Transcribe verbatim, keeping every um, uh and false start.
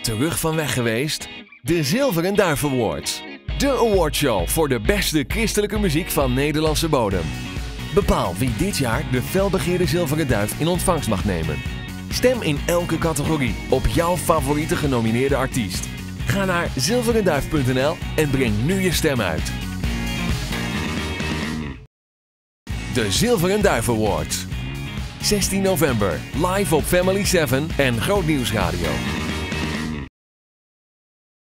Terug van weg geweest? De Zilveren Duif Awards. De awardshow voor de beste christelijke muziek van Nederlandse bodem. Bepaal wie dit jaar de felbegeerde Zilveren Duif in ontvangst mag nemen. Stem in elke categorie op jouw favoriete genomineerde artiest. Ga naar zilverenduif punt n l en breng nu je stem uit. De Zilveren Duif Awards. zestien november, live op Family zeven en Groot Nieuws Radio.